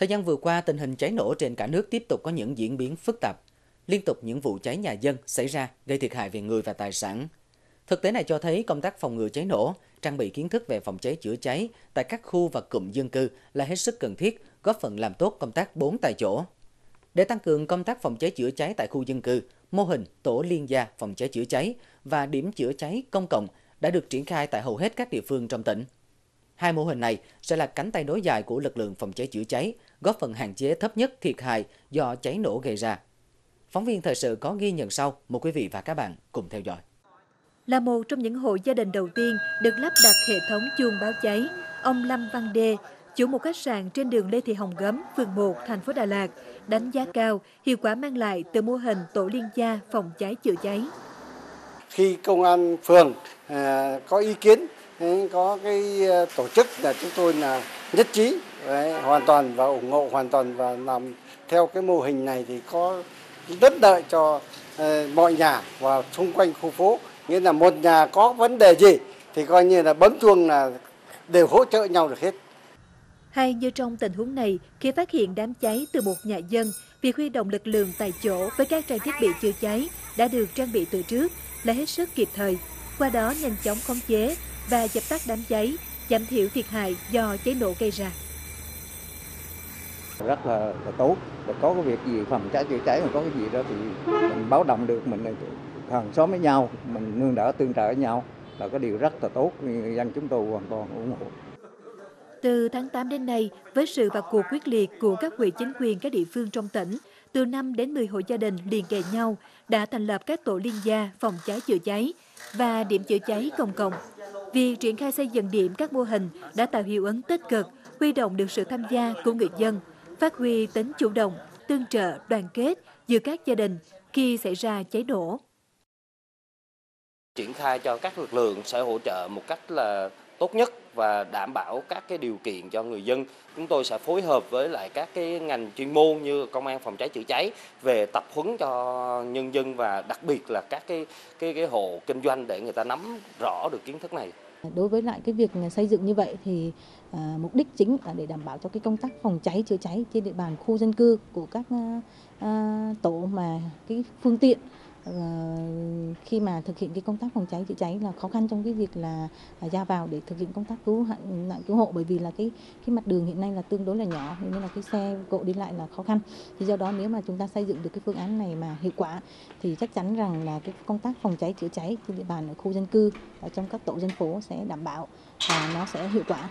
Thời gian vừa qua, tình hình cháy nổ trên cả nước tiếp tục có những diễn biến phức tạp. Liên tục những vụ cháy nhà dân xảy ra gây thiệt hại về người và tài sản. Thực tế này cho thấy công tác phòng ngừa cháy nổ, trang bị kiến thức về phòng cháy chữa cháy tại các khu và cụm dân cư là hết sức cần thiết, góp phần làm tốt công tác 4 tại chỗ. Để tăng cường công tác phòng cháy chữa cháy tại khu dân cư, mô hình tổ liên gia phòng cháy chữa cháy và điểm chữa cháy công cộng đã được triển khai tại hầu hết các địa phương trong tỉnh. Hai mô hình này sẽ là cánh tay nối dài của lực lượng phòng cháy chữa cháy, góp phần hạn chế thấp nhất thiệt hại do cháy nổ gây ra. Phóng viên thời sự có ghi nhận sau, mời quý vị và các bạn cùng theo dõi. Là một trong những hộ gia đình đầu tiên được lắp đặt hệ thống chuông báo cháy, ông Lâm Văn Đê, chủ một khách sạn trên đường Lê Thị Hồng Gấm, phường 1, thành phố Đà Lạt, đánh giá cao hiệu quả mang lại từ mô hình tổ liên gia phòng cháy chữa cháy. Khi công an phường có ý kiến, có cái tổ chức là chúng tôi là nhất trí hoàn toàn và ủng hộ hoàn toàn và làm theo cái mô hình này thì có rất lợi cho mọi nhà và xung quanh khu phố. Nghĩa là một nhà có vấn đề gì thì coi như là bấm chuông là đều hỗ trợ nhau được hết. Hay như trong tình huống này, khi phát hiện đám cháy từ một nhà dân, việc huy động lực lượng tại chỗ với các trang thiết bị chữa cháy đã được trang bị từ trước là hết sức kịp thời. Qua đó nhanh chóng khống chế và dập tắt đám cháy, giảm thiểu thiệt hại do cháy nổ gây ra. Rất là tốt. Có cái việc gì phòng cháy chữa cháy mà có cái gì đó thì mình báo động được, mình hàng xóm với nhau, mình nương đỡ tương trợ với nhau là cái điều rất là tốt. Người dân chúng tôi hoàn toàn ủng hộ. Từ tháng 8 đến nay, với sự vào cuộc quyết liệt của các ủy chính quyền các địa phương trong tỉnh, từ 5 đến 10 hộ gia đình liền kề nhau đã thành lập các tổ liên gia phòng cháy chữa cháy và điểm chữa cháy công cộng. Việc triển khai xây dựng điểm các mô hình đã tạo hiệu ứng tích cực, huy động được sự tham gia của người dân, phát huy tính chủ động, tương trợ, đoàn kết giữa các gia đình khi xảy ra cháy nổ. Triển khai cho các lực lượng sẽ hỗ trợ một cách là tốt nhất và đảm bảo các cái điều kiện cho người dân. Chúng tôi sẽ phối hợp với lại các cái ngành chuyên môn như công an phòng cháy chữa cháy về tập huấn cho nhân dân và đặc biệt là các cái hộ kinh doanh để người ta nắm rõ được kiến thức này. Đối với lại cái việc xây dựng như vậy thì mục đích chính là để đảm bảo cho cái công tác phòng cháy chữa cháy trên địa bàn khu dân cư của các tổ mà cái phương tiện khi mà thực hiện cái công tác phòng cháy chữa cháy là khó khăn trong cái việc là ra vào để thực hiện công tác cứu nạn cứu hộ, bởi vì là cái mặt đường hiện nay là tương đối là nhỏ nên là cái xe cộ đi lại là khó khăn. Thì do đó nếu mà chúng ta xây dựng được cái phương án này mà hiệu quả thì chắc chắn rằng là cái công tác phòng cháy chữa cháy trên địa bàn ở khu dân cư và trong các tổ dân phố sẽ đảm bảo và nó sẽ hiệu quả.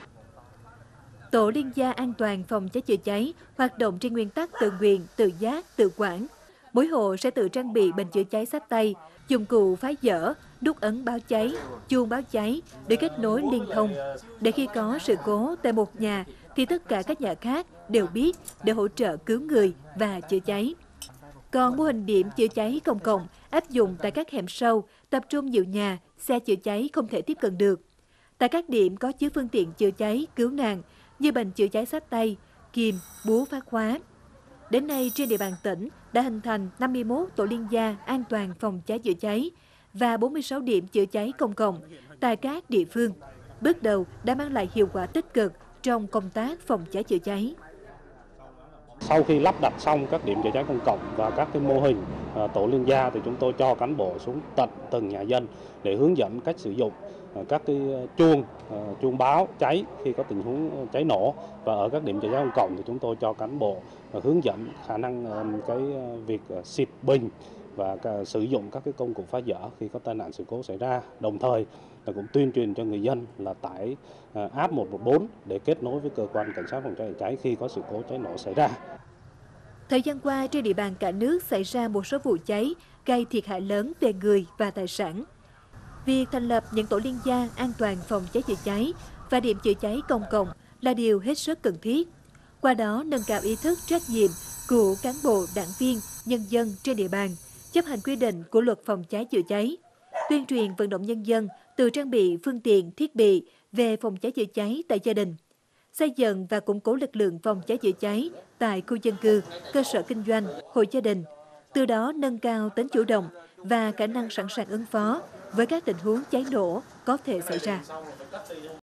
Tổ liên gia an toàn phòng cháy chữa cháy hoạt động trên nguyên tắc tự nguyện, tự giác, tự quản. Mỗi hộ sẽ tự trang bị bình chữa cháy xách tay, dụng cụ phá dỡ, nút ấn báo cháy, chuông báo cháy để kết nối liên thông. Để khi có sự cố tại một nhà thì tất cả các nhà khác đều biết để hỗ trợ cứu người và chữa cháy. Còn mô hình điểm chữa cháy công cộng áp dụng tại các hẻm sâu, tập trung nhiều nhà, xe chữa cháy không thể tiếp cận được. Tại các điểm có chứa phương tiện chữa cháy, cứu nạn như bình chữa cháy xách tay, kìm, búa phá khóa. Đến nay, trên địa bàn tỉnh đã hình thành 51 tổ liên gia an toàn phòng cháy chữa cháy và 46 điểm chữa cháy công cộng tại các địa phương. Bước đầu đã mang lại hiệu quả tích cực trong công tác phòng cháy chữa cháy. Sau khi lắp đặt xong các điểm chữa cháy công cộng và các cái mô hình tổ liên gia thì chúng tôi cho cán bộ xuống tận từng nhà dân để hướng dẫn cách sử dụng các cái chuông báo cháy khi có tình huống cháy nổ, và ở các điểm chữa cháy công cộng thì chúng tôi cho cán bộ hướng dẫn khả năng cái việc xịt bình và sử dụng các cái công cụ phá dỡ khi có tai nạn sự cố xảy ra. Đồng thời là cũng tuyên truyền cho người dân là tải app 114 để kết nối với cơ quan cảnh sát phòng cháy chữa cháy khi có sự cố cháy nổ xảy ra. Thời gian qua, trên địa bàn cả nước xảy ra một số vụ cháy gây thiệt hại lớn về người và tài sản. Việc thành lập những tổ liên gia an toàn phòng cháy chữa cháy và điểm chữa cháy công cộng là điều hết sức cần thiết. Qua đó nâng cao ý thức trách nhiệm của cán bộ, đảng viên, nhân dân trên địa bàn, chấp hành quy định của luật phòng cháy chữa cháy, tuyên truyền vận động nhân dân tự trang bị phương tiện, thiết bị về phòng cháy chữa cháy tại gia đình, xây dựng và củng cố lực lượng phòng cháy chữa cháy tại khu dân cư, cơ sở kinh doanh, hộ gia đình, từ đó nâng cao tính chủ động và khả năng sẵn sàng ứng phó với các tình huống cháy nổ có thể xảy ra.